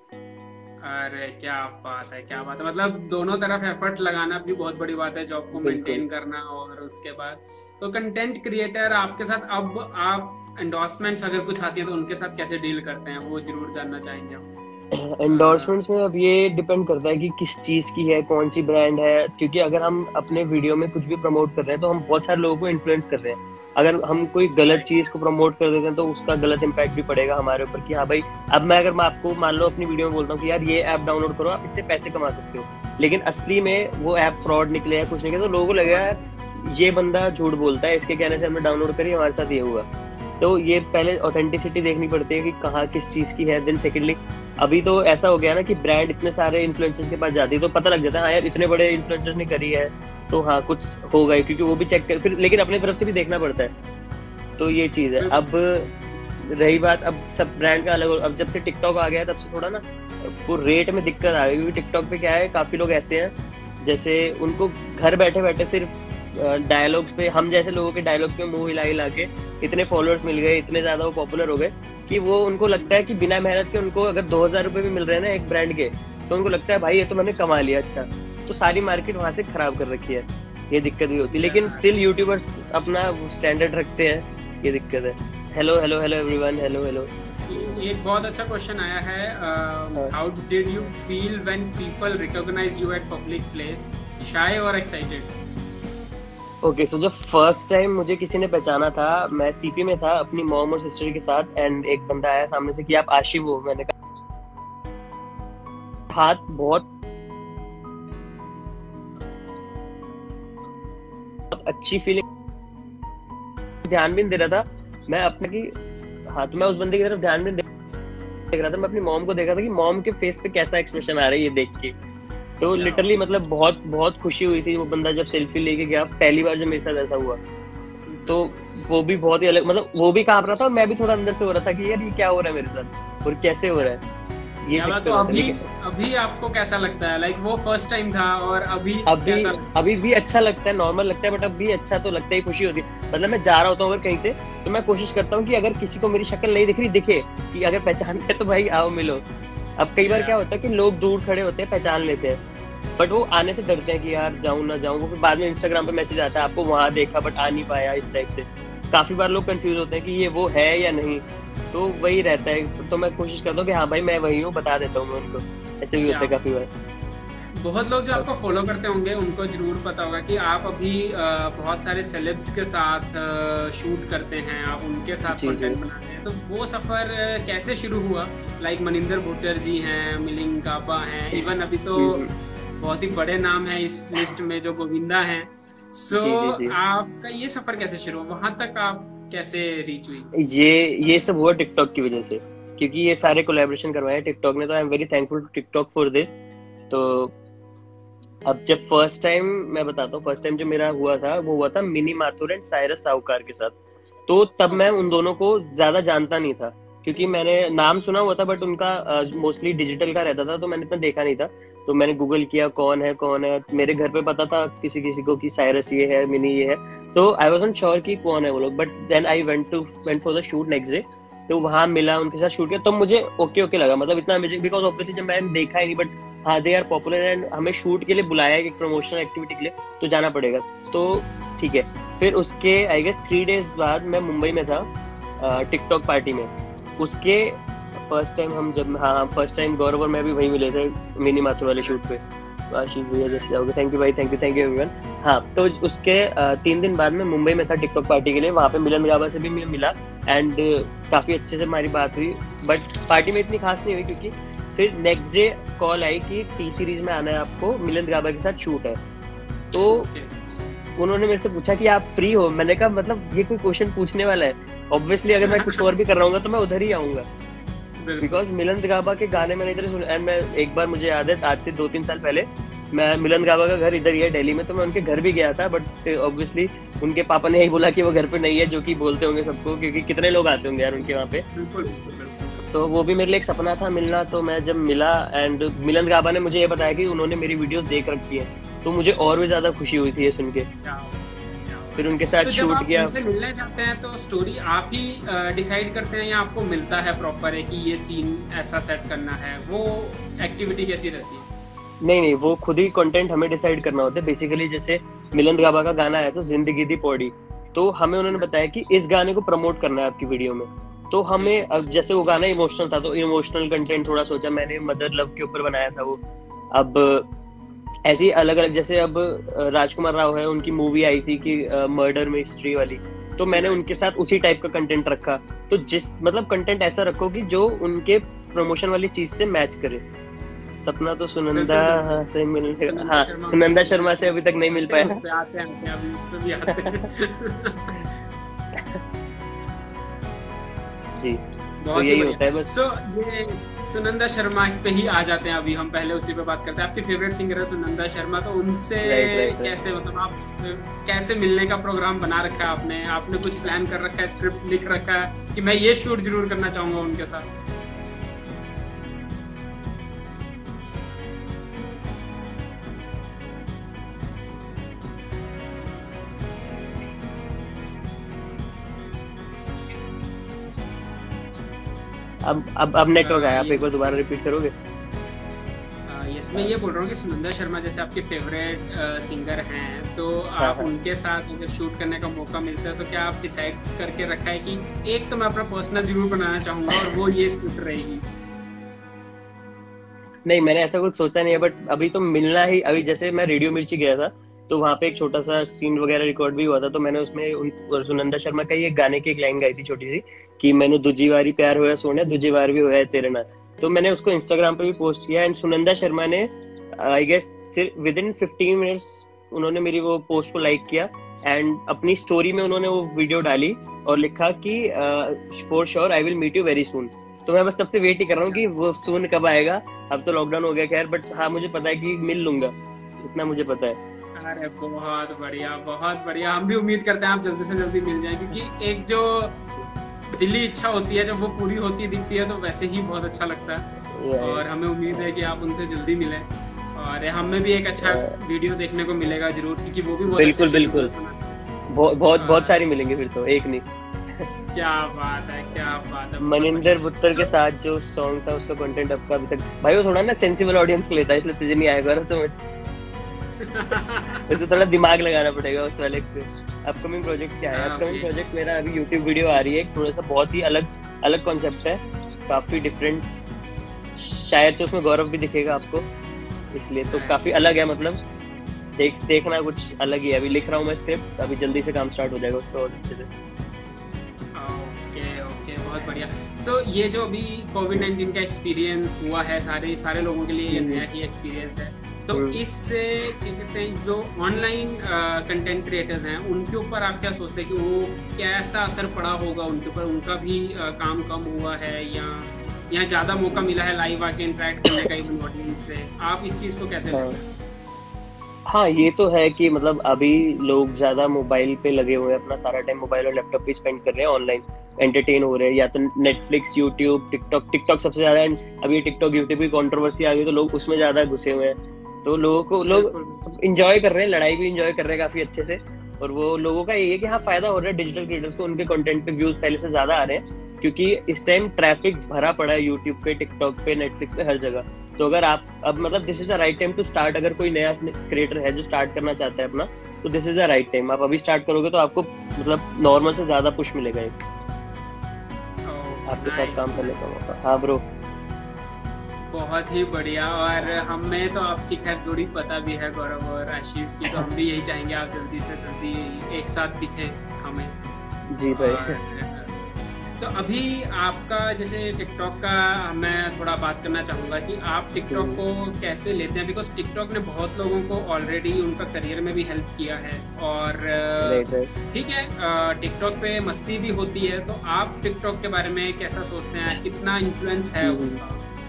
अरे क्या बात है क्या बात है। मतलब दोनों तरफ एफर्ट लगाना भी बहुत बड़ी बात है, जॉब को मेंटेन करना और उसके बाद तो कंटेंट क्रिएटर आपके साथ अब आप एंडोर्समेंट्स अगर कुछ आती है तो उनके साथ कैसे डील करते हैं, वो जरूर जानना चाहेंगे हम। एंडोर्समेंट्स में अब ये डिपेंड करता है कि किस चीज की है, कौन सी ब्रांड है। क्योंकि अगर हम अपने वीडियो में कुछ भी प्रमोट कर रहे हैं तो हम बहुत सारे लोगों को इन्फ्लुएंस कर रहे हैं। अगर हम कोई गलत चीज को प्रमोट कर देते हैं तो उसका गलत इम्पैक्ट भी पड़ेगा हमारे ऊपर कि हाँ भाई अब मैं अगर मैं आपको मान लो अपनी वीडियो में बोलता हूँ कि यार ये ऐप डाउनलोड करो आप इससे पैसे कमा सकते हो, लेकिन असली में वो ऐप फ्रॉड निकले या कुछ निकले तो लोगों को लगेगा ये बंदा झूठ बोलता है, इसके कहने से हमने डाउनलोड करी, हमारे साथ ये हुआ। तो ये पहले ऑथेंटिसिटी देखनी पड़ती है कि कहाँ किस चीज की है। देन सेकेंडली अभी तो ऐसा हो गया ना कि ब्रांड इतने सारे इन्फ्लुएंसर्स के पास जाती है तो पता लग जाता है हाँ यार इतने बड़े इन्फ्लुएंसर्स ने करी है तो हाँ कुछ होगा ही, क्योंकि वो भी चेक कर फिर, लेकिन अपनी तरफ से भी देखना पड़ता है। तो ये चीज है। अब रही बात अब सब ब्रांड का अलग, अब जब से टिकटॉक आ गया है तब से थोड़ा ना वो रेट में दिक्कत आ गई। क्योंकि टिकटॉक पे क्या है, काफी लोग ऐसे हैं जैसे उनको घर बैठे बैठे सिर्फ डायलॉग्स पे, हम जैसे लोगों के डायलॉग्स पे मुंह हिला हिला के इतने फॉलोअर्स मिल गए, इतने ज्यादा वो पॉपुलर हो गए कि वो उनको लगता है कि बिना मेहनत के उनको अगर दो हजार रुपए भी मिल रहे हैं ना एक ब्रांड के, तो उनको लगता है भाई ये तो मैंने कमा लिया। अच्छा, तो सारी मार्केट वहां से खराब कर रखी है, ये दिक्कत भी होती है। लेकिन स्टिल यूट्यूबर्स अपना स्टैंडर्ड रखते हैं, ये दिक्कत है। Hello hello hello everyone, hello hello. एक बहुत अच्छा क्वेश्चन आया है, how did you feel when people recognize you at public place, shy और एक्साइटेड? ओके, सो जब फर्स्ट टाइम मुझे किसी ने पहचाना था, मैं सीपी में था अपनी मॉम और सिस्टर के साथ, एंड एक बंदा आया सामने से कि आप आशिफ हो। मैंने कहा हाथ बहुत अच्छी फीलिंग, ध्यान भी नहीं दे रहा था मैं अपने की हाँ तो मैं उस बंदे की तरफ ध्यान में देख रहा था, मैं अपनी मॉम को देखा था कि मॉम के फेस पे कैसा एक्सप्रेशन आ रहा है ये देख के। तो लिटरली मतलब बहुत बहुत खुशी हुई थी। वो बंदा जब सेल्फी लेके गया पहली बार जब मेरे साथ ऐसा हुआ, तो वो भी बहुत ही अलग, मतलब वो भी कांप रहा था और मैं भी थोड़ा अंदर से हो रहा था कि यार ये क्या हो रहा है मेरे साथ और कैसे हो रहा है ये या चक्कर तो होता है। अभी लेकिन अभी आपको कैसा लगता है, लाइक वो फर्स्ट टाइम था और अभी अभी कैसा लगता अभी भी अच्छा लगता है, नॉर्मल लगता है, बट अब भी अच्छा तो लगता है, खुशी होती है। मतलब मैं जा रहा होता हूँ अगर कहीं से, तो मैं कोशिश करता हूँ कि अगर किसी को मेरी शक्ल नहीं दिख रही, दिखे कि अगर पहचानते है तो भाई आओ मिलो। अब कई बार क्या होता है कि लोग दूर खड़े होते हैं पहचान लेते हैं, बट वो आने से डरते हैं कि यार जाऊं ना जाऊं। वो फिर बाद में इंस्टाग्राम पे मैसेज आता है आपको वहां देखा बट आ नहीं पाया, इस टाइप से काफी बार लोग कंफ्यूज होते हैं कि ये वो है या नहीं। तो वही रहता है, तो मैं कोशिश करता हूँ कि हाँ भाई मैं वही हूँ, बता देता हूँ मैं उनको। ऐसे भी होता है काफी बार। बहुत लोग जो आपको फॉलो करते होंगे उनको जरूर पता होगा कि आप अभी अ, बहुत सारे सेलेब्स के साथ शूट करते हैं, आप उनके साथ जी, कंटेंट जी। बनाते हैं। तो वो सफर अ, कैसे शुरू हुआ? लाइक मनिंदर भुट्टर जी हैं, मिलिंद गाबा हैं, इवन अभी तो हम्म, हम्म। बहुत ही बड़े नाम हैं इस लिस्ट में जो गोविंदा हैं। सो जी, जी, जी। आपका ये सफर कैसे शुरू हुआ, वहां तक आप कैसे रीच हुई? ये ये सब हुआ टिकटॉक की वजह से, क्योंकि ये सारे कोलैबोरेशन करवाए हैं टिकटॉक ने, तो I am very thankful to TikTok for this. तो अब जब फर्स्ट टाइम मैं बताता हूँ, फर्स्ट टाइम जो मेरा हुआ था वो हुआ था मिनी माथुर एंड साइरस साहूकार के साथ। तो तब मैं ओके। उन दोनों को ज्यादा जानता नहीं था, क्योंकि मैंने नाम सुना हुआ था बट उनका मोस्टली डिजिटल का रहता था, तो मैंने इतना देखा नहीं था। तो मैंने गूगल किया कौन है कौन है, मेरे घर पे पता था किसी किसी को कि साइरस ये है, मिनी ये है। तो आई वॉजंट श्योर कि कौन है वो लोग, but then I went to went for the shoot next day. तो वहां मिला, उनके साथ शूट किया, तब तो मुझे ओके ओके लगा, मतलब इतना अमेजिंग, बिकॉज ऑब्वियसली जब मैंने देखा ही नहीं, बट हाँ दे आर पॉपुलर एंड हमें शूट के लिए बुलाया है एक प्रमोशनल एक्टिविटी के लिए, तो जाना पड़ेगा। तो ठीक है। फिर उसके आई गेस थ्री डेज बाद मैं मुंबई में था टिकटॉक पार्टी में। उसके फर्स्ट टाइम हम जब हाँ फर्स्ट टाइम गौरव और मैं भी वहीं मिले थे मिनी माथुर वाले शूट पे। आशीष भैया जैसे जाओगे, थैंक यू भाई, thank you thank you everyone. हाँ तो उसके uh, तीन दिन बाद में मुंबई में था टिकटॉक पार्टी के लिए, वहाँ पे मिलन गाबा से भी मैं मिला एंड uh, काफी अच्छे से हमारी बात हुई, बट पार्टी में इतनी खास नहीं हुई, क्योंकि फिर नेक्स्ट डे कॉल आई कि टी सीरीज में आना है आपको, मिलन गाबा के साथ शूट है। तो उन्होंने मेरे से पूछा कि आप फ्री हो, मैंने कहा मतलब ये कोई क्वेश्चन पूछने वाला है, ऑब्वियसली अगर मैं कुछ और भी कर रहा हूँ तो मैं उधर ही आऊंगा, बिकॉज मिलन गाबा के गाने मैंने इधर सुने। एंड मैं एक बार, मुझे याद है आज से दो तीन साल पहले, मैं मिलन गाबा का घर इधर ही है दिल्ली में, तो मैं उनके घर भी गया था, बट ऑब्वियसली उनके पापा ने यही बोला कि वो घर पे नहीं है, जो कि बोलते होंगे सबको, क्योंकि कितने लोग आते होंगे यार उनके वहाँ पे। तो वो भी मेरे लिए एक सपना था मिलना। तो मैं जब मिला एंड मिलन गाबा ने मुझे ये बताया कि उन्होंने मेरी वीडियोस देख रखी है, तो मुझे और भी ज्यादा खुशी हुई थी ये सुन के। फिर उनके साथ तो जब शूट आप किया। इनसे मिलने जाते हैं तो स्टोरी आप ही डिसाइड करते हैं या आपको मिलता है प्रॉपर है कि ये सीन ऐसा सेट करना है, वो एक्टिविटी कैसी रहती है? नहीं नहीं, वो खुद ही कंटेंट हमें डिसाइड करना होता है बेसिकली। जैसे मिलन गाबा का गाना है तो जिंदगी दी पौड़ी, तो हमें उन्होंने बताया कि इस गाने को प्रमोट करना है आपकी वीडियो में। तो हमें अब जैसे वो गाना इमोशनल था, तो इमोशनल कंटेंट थोड़ा सोचा मैंने, मदर लव के ऊपर बनाया था वो। अब ऐसी अलग अलग, जैसे अब राजकुमार राव है, उनकी मूवी आई थी कि मर्डर मिस्ट्री वाली, तो मैंने उनके साथ उसी टाइप का कंटेंट रखा। तो जिस मतलब कंटेंट ऐसा रखो कि जो उनके प्रमोशन वाली चीज से मैच करे। सपना तो सुनंदा से मिल हाँ सुनंदा शर्मा से अभी तक नहीं मिल पाया। उस पे आते हैं, आते हैं, अभी उस पे भी आते हैं। जी बहुत तो यही होता है बस। सो so, ये सुनंदा शर्मा पे ही आ जाते हैं, अभी हम पहले उसी पे बात करते हैं। आपकी फेवरेट सिंगर है सुनंदा शर्मा, तो उनसे right, right, right. कैसे मतलब आप कैसे मिलने का प्रोग्राम बना रखा है आपने? आपने कुछ प्लान कर रखा है, स्क्रिप्ट लिख रखा है कि मैं ये शूट जरूर करना चाहूंगा उनके साथ? अब अब अब नेटवर्क आया, आप एक बार दोबारा रिपीट करोगे? यस, मैं ये बोल रहा हूँ कि सुनंदा शर्मा जैसे आपके फेवरेट सिंगर हैं, तो हाँ, आप हाँ. उनके साथ अगर शूट करने का मौका मिलता है तो क्या आप डिसाइड करके रखा है कि एक तो मैं अपना पर्सनल जरूर बनाना चाहूंगा और वो ये स्क्रिप्ट रहेगी? नहीं, मैंने ऐसा कुछ सोचा नहीं है, बट अभी तो मिलना ही। अभी जैसे मैं रेडियो मिर्ची गया था, तो वहाँ पे एक छोटा सा सीन वगैरह रिकॉर्ड भी हुआ था, तो मैंने उसमें उन सुनंदा शर्मा का ये गाने की एक लाइन गाई थी छोटी सी, कि मैंने दूजी बारी प्यार होया सोने, दूजी बार भी होया तेरे नाल। तो मैंने उसको इंस्टाग्राम पे भी पोस्ट किया एंड सुनंदा शर्मा ने I guess within fifteen minutes उन्होंने मेरी वो पोस्ट को लाइक किया एंड अपनी स्टोरी में उन्होंने वो वीडियो डाली और लिखा कि for sure I will meet you very soon. तो मैं बस तब से वेट ही कर रहा हूँ कि वो सून कब आएगा। अब तो लॉकडाउन हो गया खैर, बट हाँ मुझे पता है कि मिल लूंगा, इतना मुझे पता है। अरे बहुत बढ़िया, बहुत बढ़िया। हम भी उम्मीद करते हैं आप जल्दी से जल्दी मिल जाए, क्योंकि एक जो दिली इच्छा होती है जब वो पूरी होती दिखती है तो वैसे ही बहुत अच्छा लगता है। और हमें उम्मीद है कि आप उनसे जल्दी मिलें, और हमें भी एक अच्छा वीडियो देखने को मिलेगा जरूर, क्योंकि वो भी बहुत बिल्कुल बिल्कुल बहुत बहुत बहुत सारी मिलेंगी फिर तो, एक नहीं। क्या बात है, क्या बात है। मनिंदर बुत्तर के साथ जो सॉन्ग था उसका कंटेंट आपका अभी तक भाई वो थोड़ा ना सेंसिबल ऑडियंस के लिए था, इसलिए तुझे नहीं आएगा समझ। तो थोड़ा दिमाग लगाना पड़ेगा उस वाले पे। अपकमिंग प्रोजेक्ट्स क्या है? अपकमिंग प्रोजेक्ट मेरा अभी यूट्यूब वीडियो आ रही है, थोड़ा सा बहुत ही अलग अलग कॉन्सेप्ट है, काफी डिफरेंट। शायद से उसमें गौरव भी दिखेगा आपको, इसलिए तो काफी अलग है। मतलब देख देखना कुछ अलग ही है। अभी लिख रहा हूँ मैं स्क्रिप्ट, अभी जल्दी से काम स्टार्ट हो जाएगा उस पर और अच्छे से। ओके ओके, बहुत बढ़िया। सो so, ये जो अभी कोविड नाइन्टीन का एक्सपीरियंस हुआ है, सारे सारे लोगों के लिए ये नया ही एक्सपीरियंस है। तो इससे क्या कहते हैं, जो ऑनलाइन कंटेंट क्रिएटर्स हैं उनके ऊपर आप क्या सोचते हैं कि वो कैसा असर पड़ा होगा उनके ऊपर? उनका भी uh, काम कम हुआ है या या ज़्यादा मौका मिला है लाइव आके इंटरेक्ट करने का इवन ऑडियंस से? आप इस चीज़ को कैसे देखते हैं? हाँ ये तो है कि मतलब अभी लोग ज्यादा मोबाइल पे लगे हुए हैं, अपना सारा टाइम मोबाइल और लैपटॉप पे स्पेंड कर रहे हैं, ऑनलाइन एंटरटेन हो रहे हैं, या तो नेटफ्लिक्स, यूट्यूब, टिकटॉक। टिकटॉक सबसे ज्यादा, अभी टिकटॉक यूट्यूब की कंट्रोवर्सी आ गई तो लोग उसमें ज्यादा घुसे हुए हैं। तो लोगों को लोग इंजॉय कर रहे हैं, लड़ाई भी इंजॉय कर रहे हैं काफी अच्छे से। और वो लोगों का ये है कि हाँ फायदा हो रहा है डिजिटल क्रिएटर्स को, उनके कंटेंट पे व्यूज पहले से ज्यादा आ रहे हैं, क्योंकि इस टाइम ट्रैफिक भरा पड़ा है यूट्यूब पे, टिकटॉक पे, नेटफ्लिक्स पे, हर जगह। तो अगर आप अब मतलब this is the right time to start. अगर कोई नया क्रिएटर है जो स्टार्ट करना चाहता है अपना, तो this is the right time. आप अभी स्टार्ट करोगे तो आपको मतलब नॉर्मल से ज्यादा पुश मिलेगा एक आपके साथ काम करने का मौका। हाँ ब्रो, बहुत ही बढ़िया। और हमें तो आपकी खैर जोड़ी पता भी है गौरव और आशीफ की, तो हम भी यही चाहेंगे आप जल्दी से जल्दी एक साथ दिखें हमें। जी भाई। तो अभी आपका जैसे टिकटॉक का मैं थोड़ा बात करना चाहूँगा कि आप टिकटॉक को कैसे लेते हैं? बिकॉज टिकटॉक ने बहुत लोगों को ऑलरेडी उनका करियर में भी हेल्प किया है, और ठीक है टिकटॉक पे मस्ती भी होती है। तो आप टिकटॉक के बारे में कैसा सोचते हैं, कितना इन्फ्लुएंस है उसका?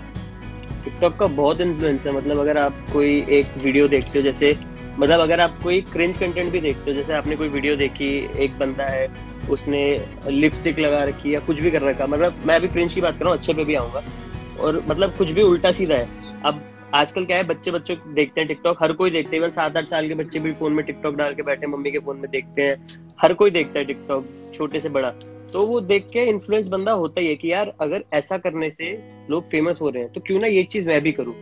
टिकटॉक का बहुत इन्फ्लुएंस है। मतलब अगर आप कोई एक वीडियो देखते हो, जैसे मतलब अगर आप कोई क्रिंज कंटेंट भी देखते हो, जैसे आपने कोई वीडियो देखी, एक बंदा है उसने लिपस्टिक लगा रखी या कुछ भी कर रखा, मतलब मैं अभी क्रिंज की बात कर रहा हूँ, अच्छे पे भी आऊंगा, और मतलब कुछ भी उल्टा सीधा है। अब आजकल क्या है, बच्चे बच्चे देखते हैं टिकटॉक, हर कोई देखते हैं, सात आठ साल के बच्चे भी फोन में टिकटॉक डाल के बैठे, मम्मी के फोन में देखते हैं, हर कोई देखता है टिकटॉक, छोटे से बड़ा। तो वो देख के इन्फ्लुएंस बंदा होता ही है कि यार अगर ऐसा करने से लोग फेमस हो रहे हैं तो क्यों ना ये चीज मैं भी करूँ।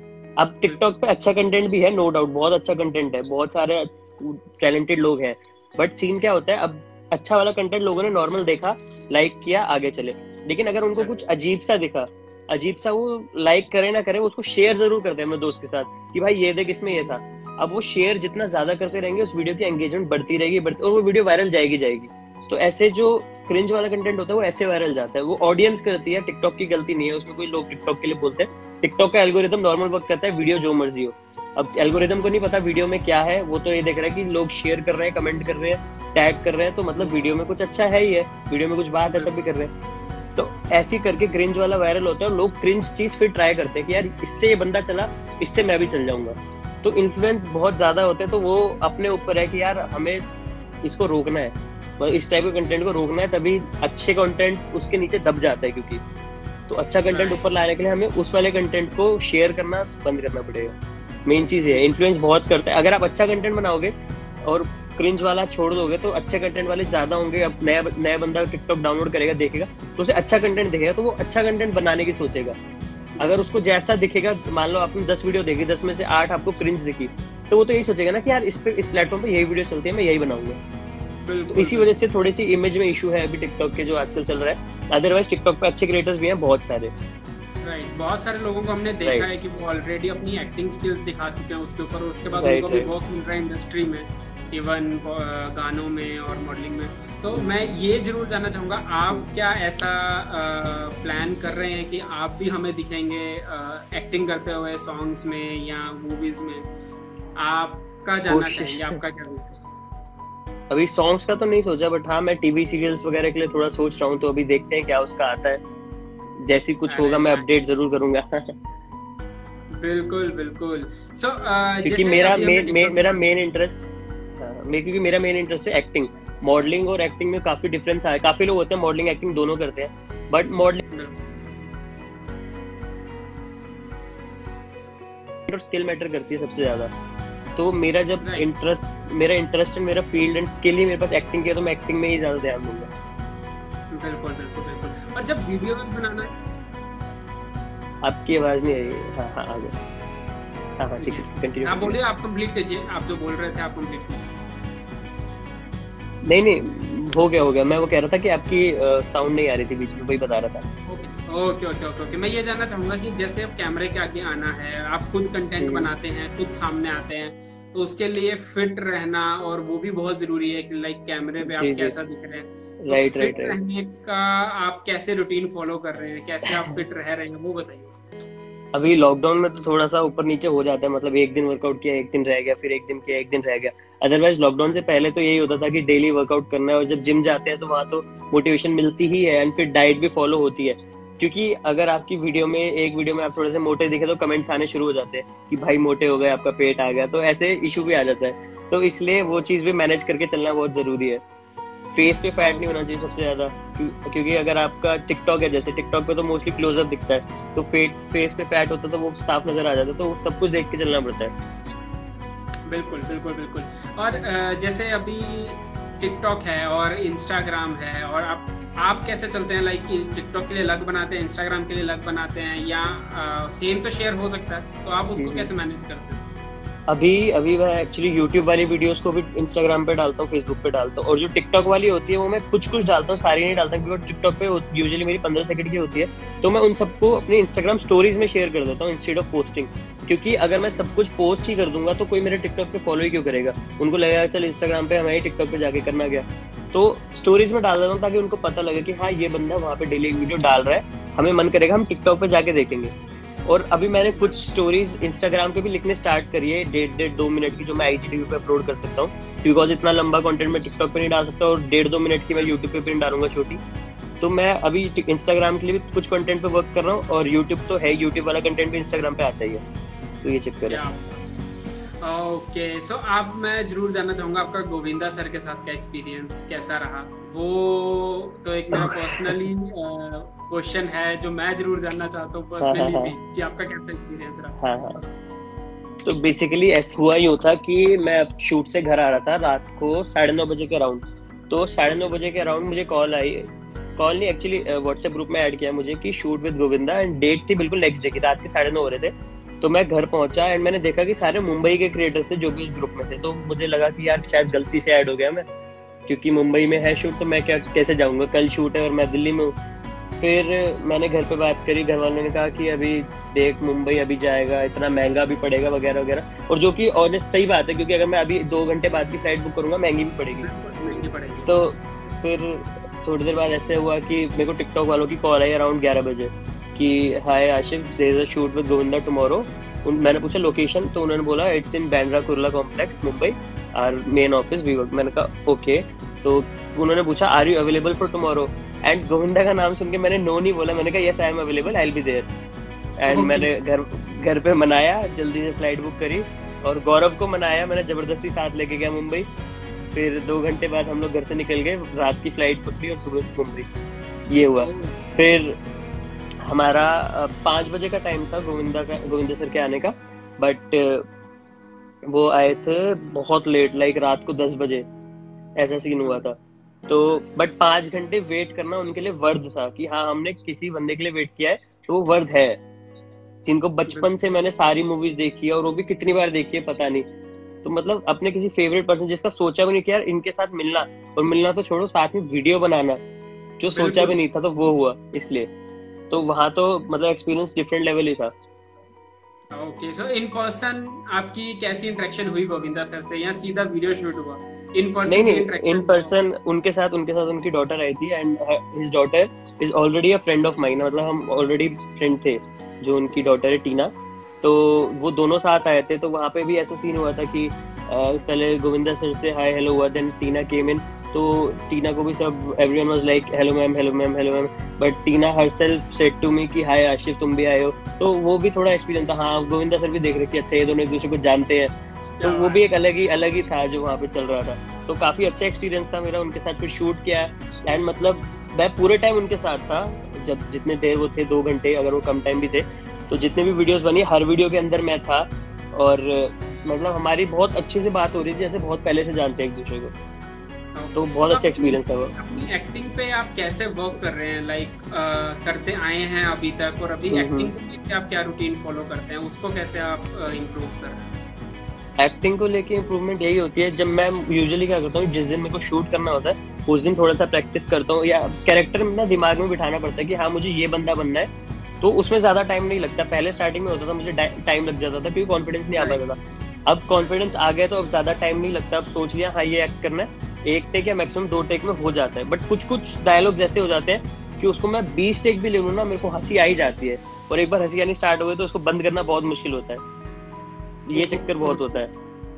अब टिकटॉक पे अच्छा कंटेंट भी है, नो डाउट, बहुत अच्छा कंटेंट है, बहुत सारे टैलेंटेड लोग हैं, बट सीन क्या होता है, अब अच्छा वाला कंटेंट लोगों ने नॉर्मल देखा, लाइक किया, आगे चले। लेकिन अगर उनको कुछ अजीब सा दिखा, अजीब सा, वो लाइक करे ना करे, उसको शेयर जरूर करते हैं अपने दोस्त के साथ कि भाई ये देख इसमें ये था। अब वो शेयर जितना ज्यादा करते रहेंगे उस वीडियो की एंगेजमेंट बढ़ती रहेगी बढ़ती, और वो वीडियो वायरल जाएगी जाएगी। तो ऐसे जो क्रिंज वाला कंटेंट होता है वो ऐसे वायरल जाता है, वो ऑडियंस करती है, टिकटॉक की गलती नहीं है उसमें। कोई लोग टिकटॉक के लिए बोलते हैं टिकटॉक का एल्गोरिदम नॉर्मल वर्क करता है, वीडियो जो मर्जी हो। अब एल्गोरिदम को नहीं पता वीडियो में क्या है, वो तो ये देख रहा है कि लोग शेयर कर रहे हैं, कमेंट कर रहे हैं, टैग कर रहे हैं, तो मतलब वीडियो में कुछ अच्छा है ही है, वीडियो में कुछ बात है तब भी कर रहे हैं। तो ऐसे करके क्रिंज वाला वायरल होता है, और लोग क्रिंज चीज फिर ट्राई करते हैं कि यार इससे ये बंदा चला, इससे मैं भी चल जाऊंगा। तो इन्फ्लुएंस बहुत ज्यादा होते हैं, तो वो अपने ऊपर है कि यार हमें इसको रोकना है, इस टाइप के कंटेंट को रोकना है, तभी अच्छे कंटेंट उसके नीचे दब जाता है। क्योंकि तो अच्छा कंटेंट ऊपर लाने के लिए हमें उस वाले कंटेंट को शेयर करना बंद करना पड़ेगा। मेन चीज है, इन्फ्लुएंस बहुत करता है। अगर आप अच्छा कंटेंट बनाओगे और क्रिंज वाला छोड़ दोगे तो अच्छे कंटेंट वाले ज्यादा होंगे। अब नया नया बंदा टिकटॉक डाउनलोड करेगा, देखेगा, तो उसे अच्छा कंटेंट दिखेगा, तो वो अच्छा कंटेंट बनाने की सोचेगा। अगर उसको जैसा दिखेगा, मान लो आपने दस वीडियो देखी, दस में से आठ आपको क्रिंज दिखी, तो वो तो यही सोचेगा ना कि यार इस पे, इस प्लेटफॉर्म पे यही वीडियो चलती है, मैं यही बनाऊंगा। तो इसी वजह से थोड़ी सी इमेज में इशू है अभी टिकटॉक के जो आजकल चल रहा है। अदरवाइज टिकटॉक पे अच्छे क्रिएटर्स भी हैं बहुत सारे। Right right. बहुत सारे लोगों को हमने देखा right. है कि वो ऑलरेडी अपनी एक्टिंग स्किल्स दिखा चुके हैं उसके ऊपर, उसके बाद right, उनको right. भी वर्क मिल रहा है इंडस्ट्री में, इवन गानों में और मॉडलिंग में। तो मैं ये जरूर जानना चाहूँगा, आप क्या ऐसा प्लान कर रहे हैं कि आप भी हमें दिखेंगे एक्टिंग करते हुए सॉन्ग्स में या मूवीज में? आपका जानना चाहेंगे, आपका क्या? अभी सॉन्ग्स का तो नहीं सोचा, बट हाँ मैं टीवी सीरियल्स वगैरह के लिए थोड़ा सोच रहा हूँ, तो अभी देखते हैं क्या उसका आता है। जैसी कुछ अरे होगा मैं अपडेट नाइस, जरूर करूंगा। बिल्कुल बिल्कुल। सो क्योंकि जैसे मेरा अभी हमने मेन मे, टिकटॉक की मेरा बात मेन इंटरेस्ट मैं क्योंकि मेरा मेन इंटरेस्ट है एक्टिंग। मॉडलिंग और एक्टिंग में काफी डिफरेंस है। काफी लोग होते हैं मॉडलिंग एक्टिंग दोनों करते हैं, बट मॉडलिंग की, और स्किल मैटर करती है सबसे ज्यादा। तो मेरा जब राइट, इंटरेस्ट मेरा इंटरेस्ट एंड मेरा फील्ड एंड स्किल ही मेरे पास एक्टिंग की है, तो मैं एक्टिंग में ही ज्यादा ध्यान दूंगा। बिल्कुल बिल्कुल बिल्कुल। और जब वीडियोस बनाना आपकी आवाज नहीं आई। हाँ हाँ आ गया। हाँ हाँ ठीक है, यस, कंटिन्यू आप करिए। बोलिए, आप कंप्लीट कीजिए, आप जो बोल रहे थे आप कंप्लीट कीजिए। नहीं नहीं, हो गया हो गया। मैं वो कह रहा था कि आपकी साउंड नहीं आ रही थी बीच में, वही बता रहा था। Okay okay okay okay okay. मैं ये जानना चाहूंगा कि जैसे अब कैमरे के आगे आना है, आप खुद कंटेंट हम्म, बनाते हैं, खुद सामने आते हैं, तो उसके लिए फिट रहना और वो भी बहुत जरूरी है कि लाइक कैमरे पे जी आप जी, कैसा दिख रहे हैं, तो राइट फिट राइट राइट। रहने का आप कैसे रूटीन फॉलो कर रहे हैं, कैसे आप फिट रह रहे हैं, वो बताइए। अभी लॉकडाउन में तो थोड़ा सा ऊपर नीचे हो जाता है, मतलब एक दिन वर्कआउट किया एक दिन रह गया, फिर एक दिन किया एक दिन रह गया। अदरवाइज लॉकडाउन से पहले तो यही होता था कि डेली वर्कआउट करना है, और जब जिम जाते हैं तो वहां तो मोटिवेशन मिलती ही है, एंड फिर डाइट भी फॉलो होती है। क्योंकि अगर आपकी वीडियो में एक वीडियो में आप थोड़े से मोटे दिखे तो कमेंट्स आने शुरू हो जाते हैं कि भाई मोटे हो गए, आपका पेट आ गया, तो ऐसे इशू भी आ जाता है। तो इसलिए वो चीज भी मैनेज करके चलना बहुत जरूरी है। फेस पे फैट नहीं होना चाहिए सबसे ज्यादा, क्यों- क्योंकि अगर आपका टिकटॉक है, जैसे टिकटॉक पे तो मोस्टली क्लोजअप दिखता है, तो फेट फेस पे फैट होता है तो वो साफ नजर आ जाता है, तो सब कुछ देख के चलना पड़ता है। बिल्कुल बिल्कुल बिल्कुल। और अ, जैसे अभी टिकटॉक है और इंस्टाग्राम है, और आप आप कैसे चलते हैं, लाइक टिकटॉक के लिए अलग बनाते हैं, इंस्टाग्राम के लिए अलग बनाते हैं, या सेम तो शेयर हो सकता है, तो आप उसको हम्म, कैसे मैनेज करते हैं? अभी अभी मैं एक्चुअली यूट्यूब वाली वीडियोस को भी इंस्टाग्राम पे डालता हूँ, फेसबुक पे डालता हूँ, और जो टिकटॉक वाली होती है वो मैं कुछ कुछ डालता हूँ, सारी नहीं डालता, क्योंकि टिकटॉक पे यूजुअली मेरी पंद्रह सेकंड की होती है, तो मैं उन सबको अपने इंस्टाग्राम स्टोरीज में शेयर कर देता हूँ इंस्टेड ऑफ पोस्टिंग। क्योंकि अगर मैं सब कुछ पोस्ट ही कर दूंगा तो कोई मेरे टिकटॉक पे फॉलो ही क्यों करेगा, उनको लगेगा चल इंस्टाग्राम पे हमें टिकटॉक पे जाके करना गया। तो स्टोरीज में डाल देता हूँ ताकि उनको पता लगे कि हाँ ये बंदा वहाँ पे डेली वीडियो डाल रहा है, हमें मन करेगा हम टिकटॉक पे जाके देखेंगे। और अभी मैंने कुछ स्टोरीज इंस्टाग्राम पे भी लिखने स्टार्ट करी है, डेढ़ डेढ़ दो मिनट की, जो मैं आईजीटीवी पे अपलोड कर सकता हूँ, बिकॉज इतना लंबा कंटेंट मैं टिकटॉक पे नहीं डाल सकता, और डेढ़ दो मिनट की मैं यूट्यूब पे भी नहीं डालूंगा छोटी। तो मैं अभी इंस्टाग्राम के लिए भी कुछ कंटेंट पे वर्क कर रहा हूँ, और यूट्यूब तो है, यूट्यूब वाला कंटेंट भी इंस्टाग्राम पे आता ही है, तो ये चक्कर है। क्या ओके। सो आप, मैं जरूर जानना चाहूंगा आपका गोविंदा सर के साथ का एक्सपीरियंस कैसा रहा। वो तो एक मेरा पर्सनली क्वेश्चन है जो मैं जरूर जानना चाहता हूँ हाँ हाँ पर्सनली हाँ भी, कि आपका कैसा एक्सपीरियंस रहा। हाँ हाँ। तो बेसिकली ऐसा हुआ यूँ था कि मैं शूट से घर आ रहा था रात को साढ़े नौ बजे के अराउंड। तो साढ़े नौ ओके बजे के अराउंड मुझे कॉल आई। कॉल नहीं, एक्चुअली व्हाट्सएप ग्रुप में ऐड किया मुझे कि shoot with Govinda, and date थी बिल्कुल नेक्स्ट डे की, रात के साढ़े नौ हो रहे थे। तो मैं घर पहुंचा एंड मैंने देखा कि सारे मुंबई के क्रिएटर्स थे जो भी उस ग्रुप में थे, तो मुझे लगा कि यार शायद गलती से ऐड हो गया मैं, क्योंकि मुंबई में है शूट, तो मैं क्या कैसे जाऊंगा, कल शूट है और मैं दिल्ली में हूँ। फिर मैंने घर पे बात करी, घर वालों ने कहा कि अभी देख मुंबई अभी जाएगा, इतना महंगा भी पड़ेगा वगैरह वगैरह, और जो कि ऑनेस्ट सही बात है, क्योंकि अगर मैं अभी दो घंटे बाद की फ्लाइट बुक करूंगा महंगी भी पड़ेगी। बिल्कुल महंगी पड़ेगी। तो फिर थोड़ी देर बाद ऐसे हुआ कि मेरे को टिकटॉक वालों की कॉल आई अराउंड ग्यारह बजे कि hi Ashif, there is a shoot with Govinda tomorrow. मैंने पूछा लोकेशन, तो उन्होंने बोला it's in Bandra Kurla complex Mumbai, our main office we work. मैंने कहा ओके। तो उन्होंने पूछा are you available for tomorrow, and Govinda का नाम सुन के मैंने नो नहीं बोला, मैंने कहा yes I am available, I will be there. And okay मैंने घर घर पे मनाया, जल्दी से फ्लाइट बुक करी, और गौरव को मनाया, मैंने जबरदस्ती साथ लेके गया मुंबई। फिर दो घंटे बाद हम लोग घर से निकल गए, रात की फ्लाइट पकड़ी और सुबह मुंबई, ये हुआ। फिर हमारा अ, पाँच बजे का टाइम था गोविंदा का गोविंदा सर के आने का, बट वो आए थे बहुत लेट, लाइक रात को दस बजे, ऐसा सीन हुआ था। तो बट पाँच घंटे वेट करना उनके लिए वर्थ था कि हाँ हमने किसी बंदे के लिए वेट किया है, तो वो वर्थ है, जिनको बचपन से मैंने सारी मूवीज देखी है, और वो भी कितनी बार देखी है पता नहीं। तो मतलब अपने किसी फेवरेट पर्सन जिसका सोचा भी नहीं कि यार इनके साथ मिलना, और मिलना तो छोड़ो साथ में वीडियो बनाना, जो सोचा भी बिल्कुल। नहीं था, तो वो हुआ इसलिए। तो वहां तो मतलब एक्सपीरियंस डिफरेंट लेवल ही था। ओके। सो इन पर्सन आपकी कैसी इंटरेक्शन हुई गोविंदा सर से, या सीधा वीडियो शूट हुआ? इन नहीं पर्सन भी नहीं, इन इंटरेक्शन हुआ? पर्सन उनके साथ उनके साथ उनकी डॉटर आई थी, and his daughter is already a friend of mine, मतलब हम ऑलरेडी फ्रेंड थे। जो उनकी डॉटर है टीना, तो वो दोनों साथ आए थे। तो वहां पे भी ऐसा सीन हुआ था कि पहले गोविंदा सर से हाय हेलो हुआ, देन टीना केम इन, तो टीना को भी सब everyone was like hello ma'am hello ma'am hello ma'am, but Tina herself said to me कि हाय आशिफ तुम भी आए हो, तो वो भी थोड़ा एक्सपीरियंस था। हाँ गोविंदा सर भी देख रहे कि अच्छा ये दोनों एक दूसरे को जानते हैं, तो वो भी एक अलग ही अलग ही था जो वहाँ पे चल रहा था। तो काफी अच्छा एक्सपीरियंस था मेरा उनके साथ, फिर शूट किया एंड मतलब मैं पूरे टाइम उनके साथ था, जब जितने देर वो थे दो घंटे, अगर वो कम टाइम भी थे, तो जितने भी वीडियोस बनी हर वीडियो के अंदर मैं था, और मतलब हमारी बहुत अच्छे से बात हो रही थी, जैसे बहुत पहले से जानते हैं एक दूसरे को, तो बहुत अच्छा एक्सपीरियंस था वो। अपनी एक्टिंग पे आप कैसे वर्क कर रहे हैं, लाइक करते आए हैं अभी तक, और अभी एक्टिंग को लेकर आप क्या रूटीन फॉलो करते हैं, उसको कैसे आप इम्प्रूव कर रहे हैं? एक्टिंग को लेके इम्प्रूवमेंट यही होती है, जब मैं यूजुअली क्या करता हूँ, जिस दिन मेरे को शूट करना होता है उस दिन थोड़ा सा प्रैक्टिस करता हूँ, या कैरेक्टर में ना दिमाग में बिठाना पड़ता है कि हाँ मुझे ये बंदा बनना है, तो उसमें ज्यादा टाइम नहीं लगता। पहले स्टार्टिंग में होता था मुझे टाइम लग जाता था क्योंकि कॉन्फिडेंस नहीं आ पाता था, अब कॉन्फिडेंस आ गया तो अब ज्यादा टाइम नहीं लगता, अब सोच लिया हाँ ये एक्ट करना है, एक टेक या मैक्सिमम दो टेक में हो जाता है। बट कुछ कुछ डायलॉग ऐसे हो जाते हैं कि उसको मैं बीस टेक भी ले लूँ ना, मेरे को हंसी आ ही जाती है, और एक बार हंसी आनी स्टार्ट हो गई तो उसको बंद करना बहुत मुश्किल होता है, ये चक्कर बहुत होता है।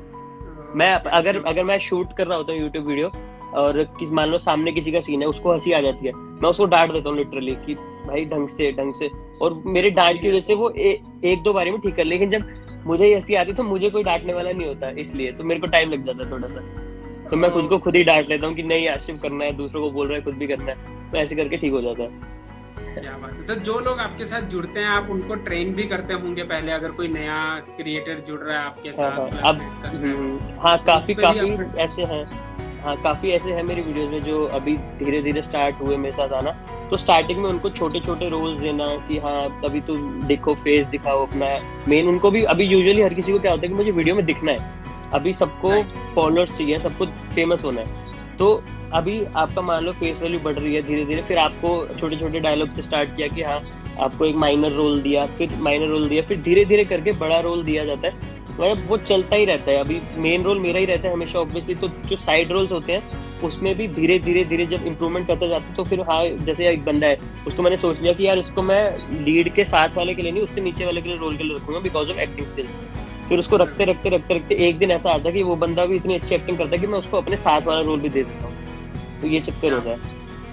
मैं अगर अगर मैं शूट कर रहा होता हूँ यूट्यूब वीडियो, और किस मान लो सामने किसी का सीन है, उसको हंसी आ जाती है, मैं उसको डांट देता हूँ लिटरली कि भाई ढंग से ढंग से, और मेरे डांट की वजह से वो ए, एक दो बारी में ठीक कर, लेकिन जब मुझे हंसी आती तो मुझे कोई डांटने वाला नहीं होता, इसलिए तो मेरे को टाइम लग जाता है थोड़ा सा, तो मैं खुद को खुद ही डांट लेता हूँ कि नहीं आशिफ करना है, दूसरों को बोल रहा है खुद भी करना है, तो ऐसे करके ठीक हो जाता है। क्या बात है। तो जो लोग आपके साथ जुड़ते हैं आप उनको ट्रेन भी करते होंगे पहले, अगर कोई नया क्रिएटर जुड़ रहा है आपके साथ? हाँ, हाँ, अब हाँ काफी काफी ऐसे हैं, हाँ काफी ऐसे हैं मेरी वीडियोस में जो अभी धीरे धीरे स्टार्ट हुए मेरे साथ आना, तो स्टार्टिंग में उनको छोटे छोटे रोल्स देना कि हाँ अभी तो देखो फेस दिखाओ अपना मेन, उनको भी अभी यूजुअली हर किसी को क्या होता है कि मुझे वीडियो में दिखना है, अभी सबको फॉलोअर्स चाहिए, सबको फेमस होना है, तो अभी आपका मान लो फेस वैल्यू बढ़ रही है धीरे धीरे, फिर आपको छोटे छोटे डायलॉग से स्टार्ट किया कि हाँ आपको एक माइनर रोल दिया, फिर माइनर रोल दिया, फिर धीरे धीरे करके बड़ा रोल दिया जाता है, मतलब वो चलता ही रहता है। अभी मेन रोल मेरा ही रहता है हमेशा ऑब्वियसली, तो जो साइड रोल्स होते हैं उसमें भी धीरे धीरे धीरे जब इम्प्रूवमेंट करते जाते हैं, तो फिर हाँ जैसे एक बंदा है उसको मैंने सोच लिया कि यार इसको मैं लीड के साथ वाले के लिए नहीं, उससे नीचे वाले के लिए रोल के लिए रखूंगा बिकॉज ऑफ एक्टिंग स्किल्स। फिर उसको रखते रखते रखते रखते एक दिन ऐसा आता है कि वो बंदा भी इतनी अच्छी एक्टिंग करता है कि मैं उसको अपने साथ वाला रोल भी दे देता हूँ, तो ये चक्कर होता है।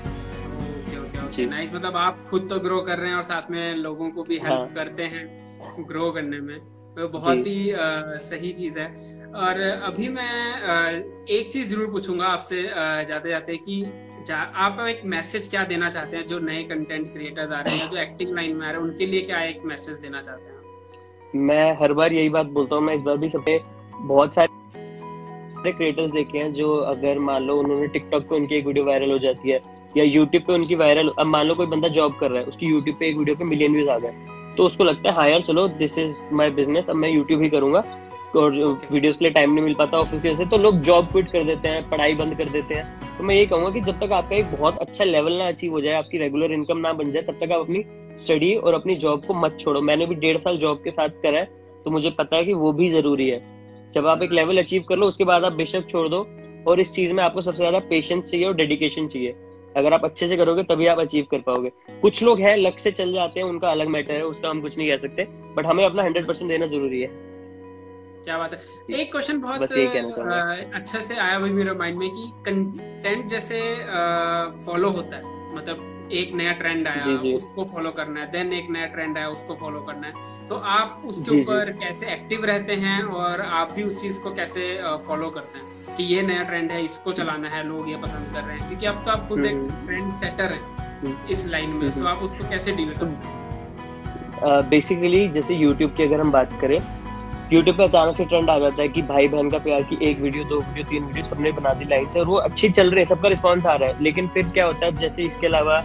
नाइस, मतलब आप खुद तो ग्रो कर रहे हैं और साथ में लोगों को भी हेल्प हाँ. करते हैं ग्रो करने में, तो बहुत ही आ, सही चीज है। और अभी मैं आ, एक चीज जरूर पूछूंगा आपसे जाते जाते कि जा, आप एक मैसेज क्या देना चाहते हैं जो नए कंटेंट क्रिएटर्स आ रहे हैं, जो एक्टिंग लाइन में आ रहे हैं, उनके लिए क्या एक मैसेज देना चाहते हैं? मैं हर बार यही बात बोलता हूँ, मैं इस बार भी सबसे बहुत सारे क्रिएटर्स देखे हैं जो अगर मान लो उन्होंने टिकटॉक पे उनकी एक वीडियो वायरल हो जाती है या यूट्यूब पे उनकी वायरल, अब मान लो कोई बंदा जॉब कर रहा है, उसकी यूट्यूब पे एक वीडियो पे मिलियन व्यूज आ गए, तो उसको लगता है हाँ यार चलो दिस इज माय बिजनेस, अब मैं यूट्यूब ही करूंगा, और वीडियोस के लिए टाइम नहीं मिल पाता ऑफिस की वजह से, तो लोग जॉब क्विट कर देते हैं, पढ़ाई बंद कर देते हैं। तो मैं ये कहूंगा कि जब तक आपका एक बहुत अच्छा लेवल ना अचीव हो जाए, आपकी रेगुलर इनकम ना बन जाए, तब तक आप अपनी स्टडी और अपनी जॉब को मत छोड़ो। मैंने भी डेढ़ साल जॉब के साथ करा है, तो मुझे पता है कि वो भी जरूरी है। जब आप एक लेवल अचीव कर लो उसके बाद आप बेशक छोड़ दो, और इस चीज में आपको सबसे ज्यादा पेशेंस चाहिए और डेडिकेशन चाहिए। अगर आप अच्छे से करोगे तभी आप अचीव कर पाओगे। कुछ लोग हैं लक से चल जाते हैं, उनका अलग मैटर है, उसका हम कुछ नहीं कह सकते, बट हमें अपना हंड्रेड परसेंट देना जरूरी है। क्या बात है। एक क्वेश्चन बहुत अच्छा से आया हुआ मेरे माइंड में कि कंटेंट जैसे फॉलो होता है, मतलब एक नया ट्रेंड आया जी जी। उसको फॉलो करना है, देन एक नया ट्रेंड आया उसको फॉलो करना है, तो आप उसके ऊपर कैसे एक्टिव रहते हैं और आप भी उस चीज को कैसे फॉलो करते हैं कि ये नया ट्रेंड है, इसको चलाना है, लोग ये पसंद कर रहे हैं, क्योंकि अब तो आप खुद एक ट्रेंड सेटर हैं इस लाइन में, तो आप उसको कैसे डील करते हैं? बेसिकली जैसे यूट्यूब की अगर हम बात करें, यूट्यूब पे अचानक से ट्रेंड आ जाता है कि भाई बहन का प्यार की एक वीडियो, दो वीडियो, तीन वीडियो सबने बना दी लाइन से, और वो अच्छी चल रही है, सबका रिस्पांस आ रहा है। लेकिन फिर क्या होता है, जैसे इसके अलावा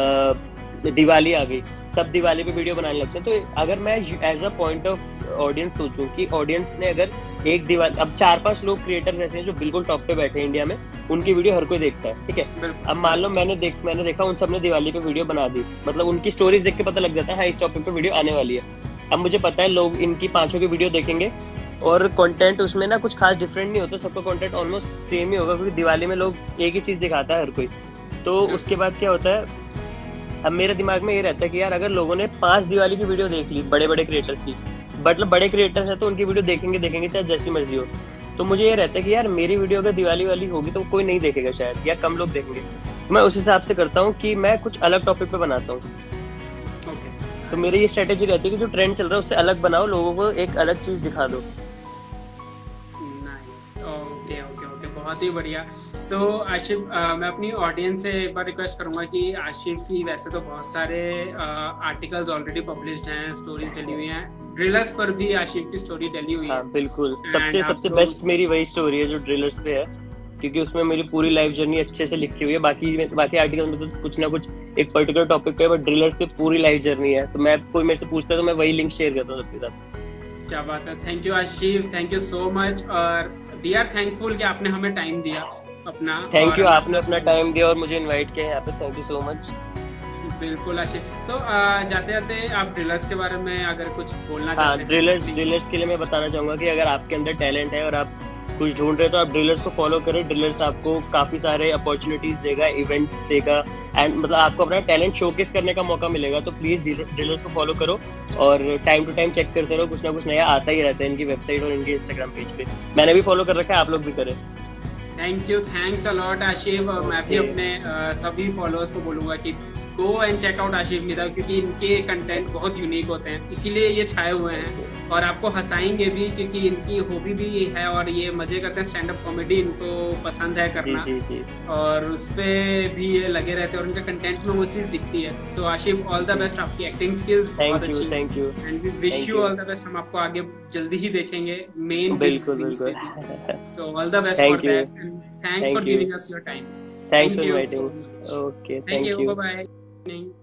दिवाली आ गई, सब दिवाली पे वीडियो बनाने लगते हैं। तो अगर मैं as a point of audience सोचूं कि ऑडियंस ने अगर एक दिवाली, अब चार पांच लोग क्रिएटर्स ऐसे हैं जो बिल्कुल टॉप पे बैठे हैं इंडिया में, उनकी वीडियो हर कोई देखता है, ठीक है। अब मान लो मैंने देख मैंने देखा उन सबने दिवाली पे वीडियो बना दी, मतलब उनकी स्टोरीज देख के पता लग जाता है हाँ इस टॉपिक पे वीडियो आने वाली है। अब मुझे पता है लोग इनकी पांचों की वीडियो देखेंगे और कंटेंट उसमें ना कुछ खास डिफरेंट नहीं होता, सबका कंटेंट ऑलमोस्ट सेम ही होगा, क्योंकि दिवाली में लोग एक ही चीज दिखाता है हर कोई। तो उसके बाद क्या होता है, अब मेरे दिमाग में ये रहता है कि यार अगर लोगों ने पांच दिवाली की वीडियो देख ली बड़े बड़े क्रिएटर्स की, मतलब बड़े क्रिएटर्स है तो उनकी वीडियो देखेंगे देखेंगे चाहे जैसी मर्जी हो, तो मुझे ये रहता है कि यार मेरी वीडियो अगर दिवाली वाली होगी तो कोई नहीं देखेगा शायद, या कम लोग देखेंगे। तो मैं उस हिसाब से करता हूँ कि मैं कुछ अलग टॉपिक पे बनाता हूँ। ओके, तो मेरी ये स्ट्रेटेजी रहती है कि जो ट्रेंड चल रहा है उससे अलग बनाओ, लोगों को एक अलग चीज दिखा दो। नाइस, ओके ओके ओके, बहुत ही बढ़िया। सो so, आशिफ, uh, मैं अपनी ऑडियंस से एक बार रिक्वेस्ट करूंगा कि आशिफ की वैसे तो बहुत सारे आर्टिकल्स ऑलरेडी पब्लिश्ड हैं, स्टोरीज डली हुई हैं, ड्रिलर्स पर भी आशिफ की स्टोरी डली हुई है। हाँ बिल्कुल, And सबसे आप सबसे लोग बेस्ट मेरी वही स्टोरी है जो ड्रिलर्स पे है, क्योंकि उसमें मेरी पूरी लाइफ जर्नी अच्छे से लिखी हुई है। बाकी बाकी आर्टिकल में तो कुछ ना कुछ एक पर्टिकुलर टॉपिक पे है, बट ड्रिलर्स पे पूरी लाइफ जर्नी है। तो मैं, कोई मेरे से पूछता है तो मैं वही लिंक शेयर करता हूँ सबके साथ। क्या बात है, thank you Ashif, thank you so much. और वी आर थैंकफुल कि आपने हमें टाइम दिया अपना। थैंक यू, और आपने अपना टाइम दिया और मुझे इनवाइट किया यहाँ पे, थैंक यू सो मच। बिल्कुल आशिफ। तो आ, जाते जाते आप ड्रिलर्स के बारे में अगर कुछ बोलना हाँ, चाहते हैं? ड्रिलर्स ड्रिलर्स के लिए मैं बताना चाहूंगा कि अगर आपके अंदर टैलेंट है और आप कुछ ढूंढ रहे हो तो आप ड्रिलर्स को फॉलो करें। ड्रिलर्स आपको काफी सारे अपॉर्चुनिटीज देगा, इवेंट्स देगा, एंड मतलब आपको अपना टैलेंट शोकेस करने का मौका मिलेगा। तो प्लीज ड्रिलर्स को फॉलो करो और टाइम टू टाइम चेक करते रहो, कुछ ना कुछ नया आता ही रहता है इनकी वेबसाइट और इनके इंस्टाग्राम पेज पे। मैंने भी फॉलो कर रखा है, आप लोग भी करें। Thank you, thanks a lot Ashif. और मैं भी अपने uh, सभी फॉलोअर्स को बोलूंगा कि go and check out Ashif Mida, क्योंकि इनके कंटेंट बहुत यूनिक होते हैं, इसीलिए ये छाए हुए हैं और आपको हंसाएंगे भी, क्योंकि इनकी हॉबी भी है और ये मजे करते हैं। स्टैंड अप कॉमेडी इनको पसंद है करना, जी, जी, जी। और उस पे भी ये लगे रहते हैं और उनके कंटेंट में वो चीज़ दिखती है। So Ashif, all the best, आपकी एक्टिंग स्किल्स बहुत अच्छी, thank you, and we wish you all the best. हम आपको आगे जल्दी ही देखेंगे मेन बिल्कुल बिल्कुल। So all the best for that, and thanks for giving us your time. Thanks for inviting. Okay, thank you, thank you. Bye bye.